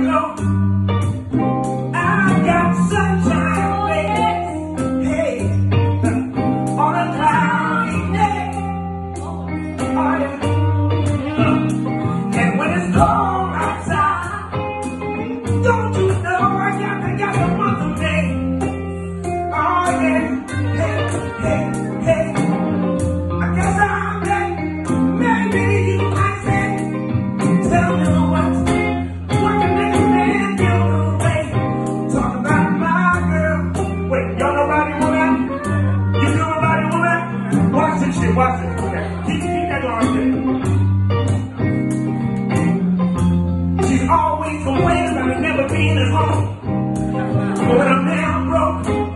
know I got sunshine, baby. Hey, on a cloudy day. Oh, yeah. And when it's cold outside, don't you know I got the month of May. Oh, yeah. Hey, hey, hey. I guess I'm dead. Maybe you might say, tell me what can make a man get away? Talk about my girl. Wait, y'all nobody want that? You nobody want that? Watch this shit, watch it. Okay. Keep that going there. She's always complaining about never being at home. But when I'm down broke,